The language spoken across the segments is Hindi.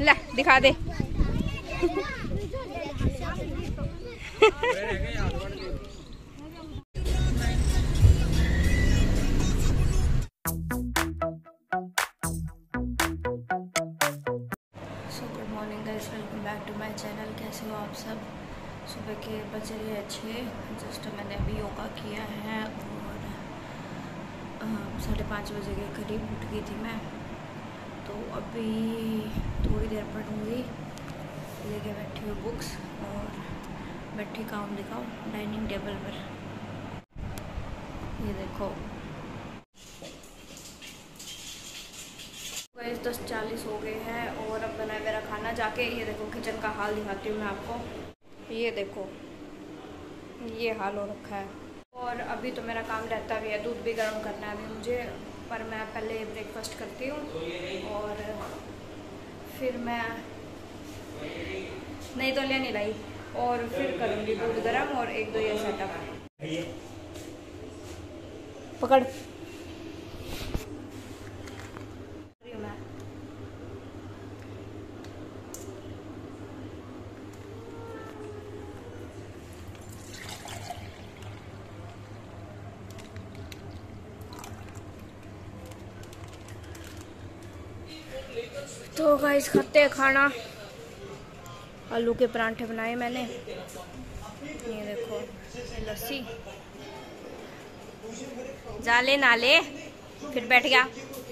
ले दिखा दे। Good morning guys, welcome back to my channel. कैसे हो आप सब? सुबह के बज रहे हैं 6। जस्ट मैंने अभी योगा किया है और 5:30 बजे के करीब उठ गई थी मैं। तो अभी थोड़ी देर पढ़ूँगी, लेके बैठी हूँ बुक्स और बैठी काम दिखाओ डाइनिंग टेबल पर। ये देखो गाइस 10:40 हो गए हैं और अब बना है मेरा खाना। जाके ये देखो किचन का हाल दिखाती हूँ मैं आपको। ये देखो ये हाल हो रखा है। और अभी तो मेरा काम रहता भी है, दूध भी गर्म करना है अभी मुझे, पर मैं पहले ब्रेकफास्ट करती हूँ और फिर मैं नहीं तो नहीं लाई और फिर करूँगी दूध गर्म और 1-2 ये सेटअप। पकड़ तो गाइस खाते हैं खाना। आलू के परांठे बनाए मैंने। ये देखो ये लस्सी, जाले नाले फिर बैठ गया।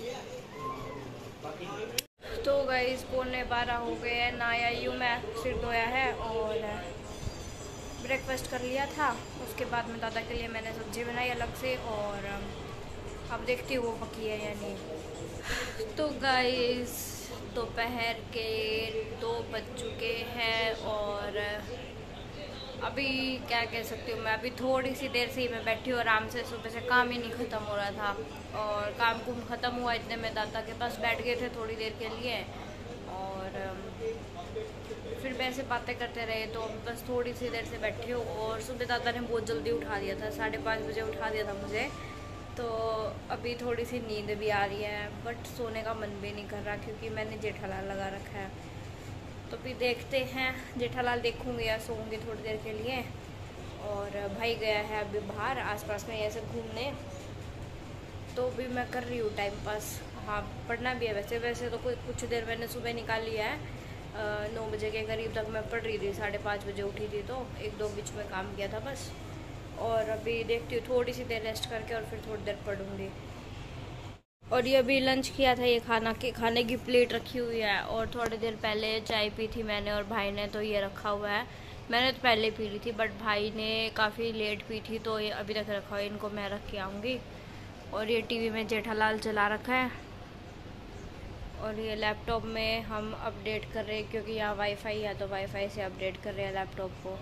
तो गाइस 11:15 हो गए हैं। नहाया यूँ मैं, सिर धोया है और ब्रेकफास्ट कर लिया था। उसके बाद में दादा के लिए मैंने सब्जी बनाई अलग से और अब देखती हूँ वो पकी है या नहीं। तो गाइस दोपहर के 2 बज चुके हैं और अभी क्या कह सकती हूँ मैं, अभी थोड़ी सी देर से ही मैं बैठी हूँ आराम से। सुबह से काम ही नहीं ख़त्म हो रहा था और काम कुम ख़त्म हुआ इतने में दादा के पास बैठ गए थे थोड़ी देर के लिए और फिर वैसे बातें करते रहे। तो बस थोड़ी सी देर से बैठी हूँ और सुबह दादा ने बहुत जल्दी उठा दिया था, 5:30 बजे उठा दिया था मुझे। तो अभी थोड़ी सी नींद भी आ रही है बट सोने का मन भी नहीं कर रहा क्योंकि मैंने जेठालाल लगा रखा है। तो भी देखते हैं, जेठालाल देखूँगी या सोऊंगी थोड़ी देर के लिए। और भाई गया है अभी बाहर आसपास में ऐसे घूमने। तो भी मैं कर रही हूँ टाइम पास। हाँ पढ़ना भी है वैसे तो कुछ देर मैंने सुबह निकाल लिया है। 9 बजे के करीब तक मैं पढ़ रही थी, 5:30 बजे उठी थी तो 1-2 बीच में काम किया था बस। और अभी देखती हूँ थोड़ी सी देर रेस्ट करके और फिर थोड़ी देर पढ़ूँगी। और ये अभी लंच किया था, ये खाने की प्लेट रखी हुई है और थोड़ी देर पहले चाय पी थी मैंने और भाई ने, तो ये रखा हुआ है। मैंने तो पहले पी ली थी बट भाई ने काफ़ी लेट पी थी तो ये अभी तक रखा हुआ है, इनको मैं रख के आऊँगी। और ये टीवी में जेठालाल चला रखा है और ये लैपटॉप में हम अपडेट कर रहे हैं क्योंकि यहाँ वाईफाई है तो वाईफाई से अपडेट कर रहे हैं लैपटॉप को।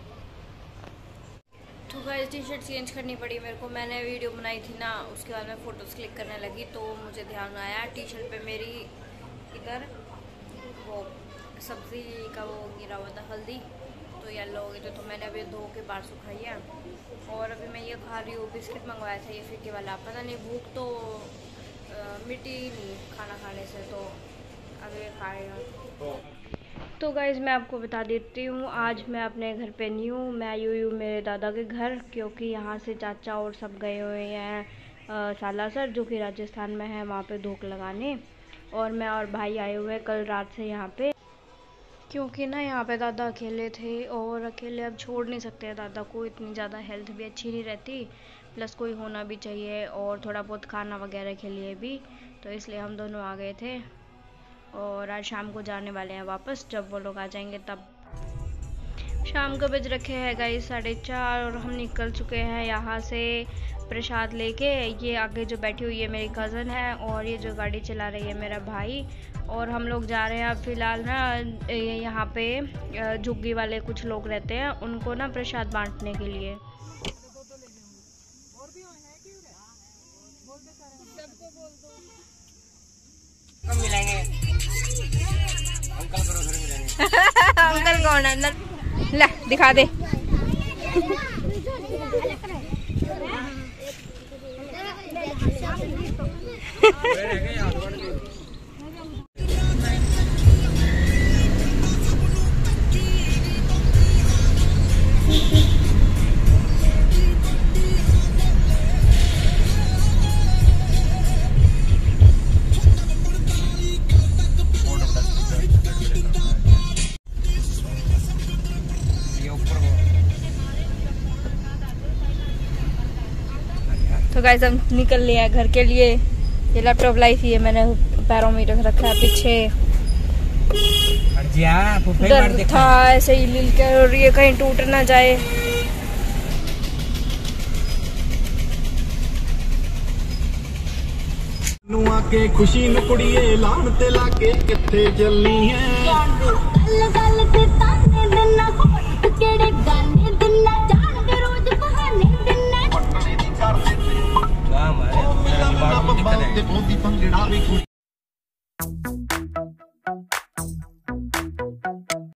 तो गाइस टी-शर्ट चेंज करनी पड़ी मेरे को। मैंने वीडियो बनाई थी ना, उसके बाद मैं फ़ोटोज़ क्लिक करने लगी तो मुझे ध्यान आया टी-शर्ट पे मेरी इधर वो सब्ज़ी का वो गिरा हुआ था, हल्दी तो येलो हो गई थी। तो मैंने अभी धो के बाहर सुखाई है और अभी मैं ये खा रही हूँ। बिस्किट मंगवाया था ये फीके वाला, पता नहीं भूख तो मिट्टी नहीं खाना खाने से, तो अभी खा रही हूँ। तो गाइज़ मैं आपको बता देती हूँ, आज मैं अपने घर पे नहीं हूँ। मैं आई हूँ मेरे दादा के घर क्योंकि यहाँ से चाचा और सब गए हुए हैं सालासर जो कि राजस्थान में है, वहाँ पे धूप लगाने। और मैं और भाई आए हुए हैं कल रात से यहाँ पे क्योंकि ना यहाँ पे दादा अकेले थे और अकेले अब छोड़ नहीं सकते हैं दादा को, इतनी ज़्यादा हेल्थ भी अच्छी नहीं रहती, प्लस कोई होना भी चाहिए और थोड़ा बहुत खाना वगैरह के लिए भी। तो इसलिए हम दोनों आ गए थे और आज शाम को जाने वाले हैं वापस। जब वो लोग आ जाएंगे तब। शाम को बज रखे हैं गाइस 4:30 और हम निकल चुके हैं यहाँ से प्रसाद लेके। ये आगे जो बैठी हुई है मेरी कज़न है और ये जो गाड़ी चला रही है मेरा भाई। और हम लोग जा रहे हैं अब फ़िलहाल ना यहाँ पे झुग्गी वाले कुछ लोग रहते हैं, उनको ना प्रसाद बांटने के लिए। अंकल कौन है अंदर? ले दिखा दे। तो गाइस हम निकल लिए हैं घर के लिए। ये लैपटॉप लाइफ ही है, मैंने पैरों में रख रखा है पीछे। डर था ऐसे ही लील कर, और ये कहीं टूट ना जाए। नुआ के खुशी न कुड़िए लान ते लाके किथे चलनी है गल गल ते ताने दिना होट केड़े गाने दिना जान दे रोज बहाने दिना पटने दी कर दे वाह मारे बात ते बोंदी पंगड़ा भी